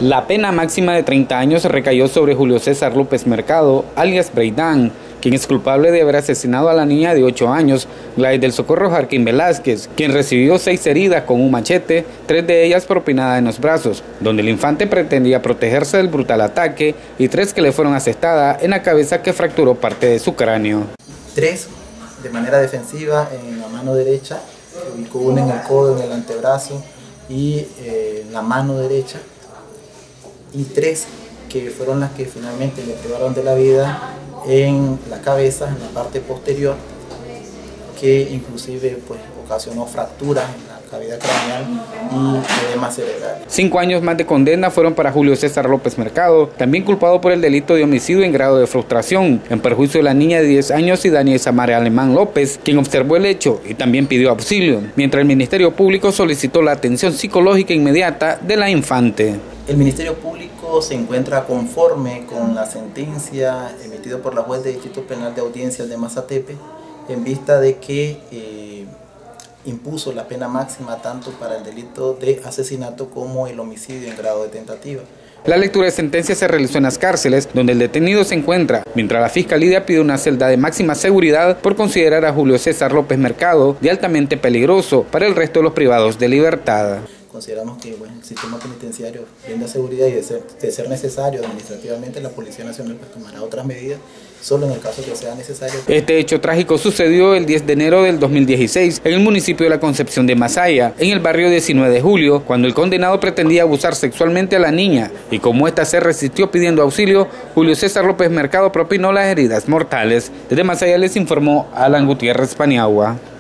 La pena máxima de 30 años recayó sobre Julio César López Mercado, alias Breitán, quien es culpable de haber asesinado a la niña de 8 años, Gladys del Socorro Jarquín Velázquez, quien recibió 6 heridas con un machete, 3 de ellas propinadas en los brazos, donde el infante pretendía protegerse del brutal ataque, y 3 que le fueron asestadas en la cabeza, que fracturó parte de su cráneo. 3 de manera defensiva en la mano derecha, que ubicó una en el codo, en el antebrazo y en la mano derecha, y 3 que fueron las que finalmente le privaron de la vida en la cabeza, en la parte posterior, que inclusive pues ocasionó fracturas en la cavidad craneal y edemas cerebrales. 5 años más de condena fueron para Julio César López Mercado, también culpado por el delito de homicidio en grado de frustración, en perjuicio de la niña de 10 años y Daniel Samara Alemán López, quien observó el hecho y también pidió auxilio, mientras el Ministerio Público solicitó la atención psicológica inmediata de la infante. El Ministerio Público se encuentra conforme con la sentencia emitida por la juez de Distrito Penal de Audiencias de Mazatepe, en vista de que impuso la pena máxima tanto para el delito de asesinato como el homicidio en grado de tentativa. La lectura de sentencia se realizó en las cárceles, donde el detenido se encuentra, mientras la Fiscalía pide una celda de máxima seguridad por considerar a Julio César López Mercado de altamente peligroso para el resto de los privados de libertad. Consideramos que el sistema penitenciario brinda seguridad y de ser necesario administrativamente, la Policía Nacional pues tomará otras medidas, solo en el caso que sea necesario. Este hecho trágico sucedió el 10 de enero del 2016 en el municipio de La Concepción de Masaya, en el barrio 19 de julio, cuando el condenado pretendía abusar sexualmente a la niña, y como ésta se resistió pidiendo auxilio, Julio César López Mercado propinó las heridas mortales. Desde Masaya les informó Alan Gutiérrez Paniagua.